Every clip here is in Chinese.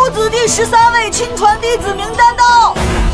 夫子第13位亲传弟子名单到。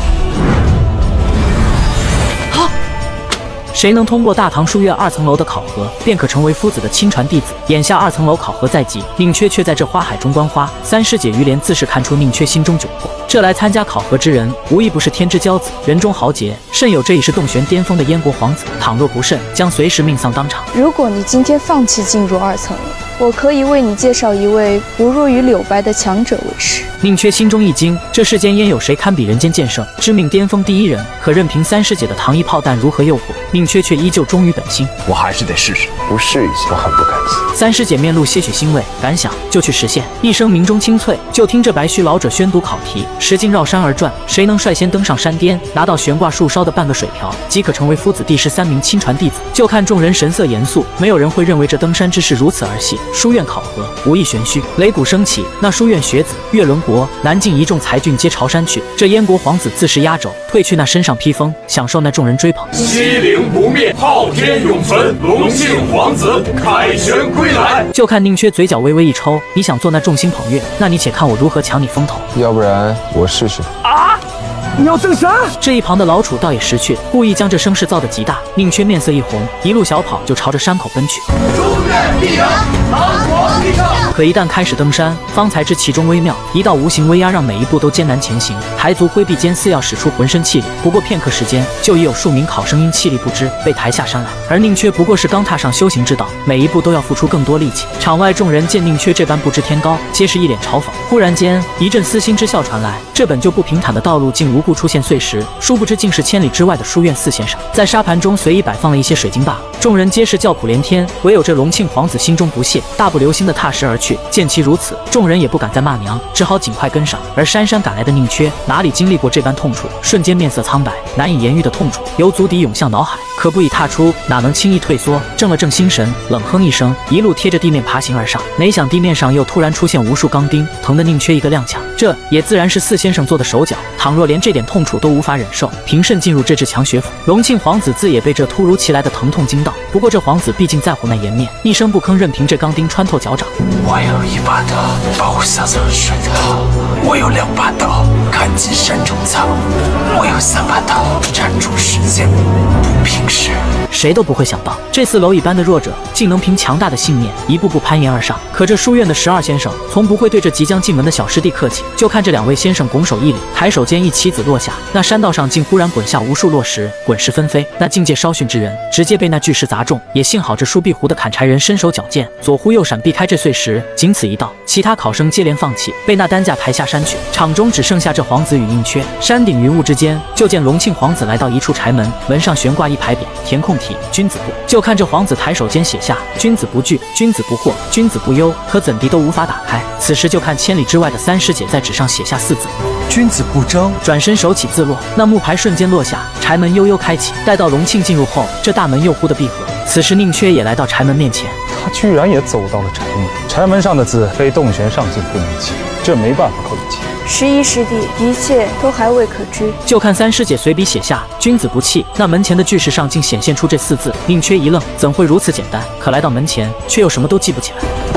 啊！ 谁能通过大唐书院2层楼的考核，便可成为夫子的亲传弟子。眼下2层楼考核在即，宁缺却在这花海中观花。三师姐于莲自是看出宁缺心中窘迫，这来参加考核之人，无一不是天之骄子，人中豪杰，甚有这已是洞玄巅峰的燕国皇子。倘若不慎，将随时命丧当场。 如果你今天放弃进入2层楼，我可以为你介绍一位不弱于柳白的强者为师。 宁缺心中一惊，这世间焉有谁堪比人间剑圣，知命巅峰第一人？可任凭三师姐的糖衣炮弹如何诱惑，宁缺却依旧忠于本心。 我还是得试试，不试一下，我很不甘心。 三师姐面露些许欣慰，敢想就去实现。一声鸣钟清脆，就听这白须老者宣读考题：石径绕山而转，谁能率先登上山巅，拿到悬挂树梢的半个水瓢，即可成为夫子第13名亲传弟子。就看众人神色严肃，没有人会认为这登山之事如此儿戏。书院考核无意玄虚，擂鼓升起，那书院学子岳伦国、南境一众才俊皆朝山去。这燕国皇子自是压轴，褪去那身上披风，享受那众人追捧。 西陵不灭，昊天永存，隆庆皇子凯旋归来。 就看宁缺嘴角微微一抽，你想做那众星捧月，那你且看我如何抢你风头。 要不然我试试啊！你要登山？ 这一旁的老楚倒也识趣，故意将这声势造得极大。宁缺面色一红，一路小跑就朝着山口奔去。 书院必然，唐国必胜。 可一旦开始登山，方才知其中微妙，一道无形威压让每一步都艰难前行。抬足挥臂间，似要使出浑身气力，不过片刻时间，就已有数名考生因气力不支被抬下山来。而宁缺不过是刚踏上修行之道，每一步都要付出更多力气。场外众人见宁缺这般不知天高，皆是一脸嘲讽。忽然间，一阵撕心之笑传来，这本就不平坦的道路竟如故出现碎石，殊不知竟是千里之外的书院4先生，在沙盘中随意摆放了一些水晶罢了。众人皆是叫苦连天，唯有这隆庆皇子心中不屑，大步流星的踏石而去。见其如此，众人也不敢再骂娘，只好尽快跟上。而姗姗赶来的宁缺哪里经历过这般痛楚，瞬间面色苍白，难以言喻的痛楚由足底涌向脑海，可不已踏出，哪能轻易退缩？正了正心神，冷哼一声，一路贴着地面爬行而上。哪想地面上又突然出现无数钢钉，疼得宁缺一个踉跄。这也自然是4先生做的手脚，倘若连这点痛楚都无法忍受，凭甚进入这至强学府？隆庆皇子自也被这突如其来的疼痛惊到，不过这皇子毕竟在乎那颜面，一声不吭，任凭这钢钉穿透脚掌。 我有1把刀保护下层水的好，我有2把刀砍尽山中草，我有3把刀斩除世间不平事。 谁都不会想到，这似蝼蚁般的弱者，竟能凭强大的信念一步步攀岩而上。可这书院的12先生，从不会对这即将进门的小师弟客气。就看这2位先生拱手一礼，抬手间一棋子落下，那山道上竟忽然滚下无数落石，滚石纷飞。那境界稍逊之人，直接被那巨石砸中。也幸好这舒碧湖的砍柴人身手矫健，左忽右闪避开这碎石，仅此一道，其他考生接连放弃，被那担架抬下山去。场中只剩下这皇子与宁缺。山顶云雾之间，就见隆庆皇子来到一处柴门，门上悬挂一牌匾，填空题君子不。就看这皇子抬手间写下君子不惧，君子不惑，君子不忧，可怎地都无法打开。此时就看千里之外的三师姐在纸上写下4字君子不争， 转身手起自落，那木牌瞬间落下，柴门悠悠开启。待到隆庆进入后，这大门又忽地闭合。此时宁缺也来到柴门面前， 他居然也走到了柴门。柴门上的字非洞玄上境不能记，这没办法可以记。 11师弟，一切都还未可知。 就看三师姐随笔写下君子不器，那门前的巨石上竟显现出这4字。宁缺一愣，怎会如此简单？可来到门前，却又什么都记不起来。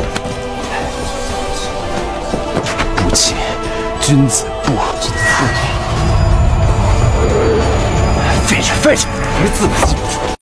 不器，君子不废着，你字不记。